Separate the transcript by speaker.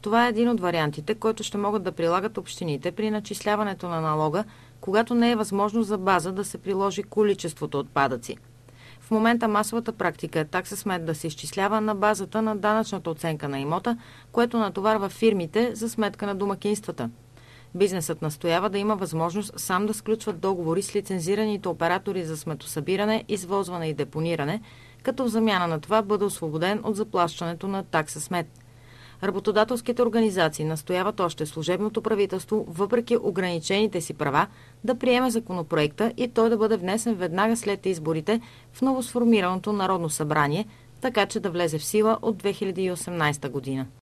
Speaker 1: Това е един от вариантите, който ще могат да прилагат общините при начисляването на налога, когато не е възможно за база да се приложи количеството отпадъци. В момента масовата практика е такса смет да се изчислява на базата на данъчната оценка на имота, което натоварва фирмите за сметка на домакинствата. Бизнесът настоява да има възможност сам да сключват договори с лицензираните оператори за сметосъбиране, извозване и депониране, като в замяна на това бъде освободен от заплащането на такса смет. Работодателските организации настояват още служебното правителство, въпреки ограничените си права, да приеме законопроекта и той да бъде внесен веднага след изборите в новосформираното Народно събрание, така че да влезе в сила от 2018 година.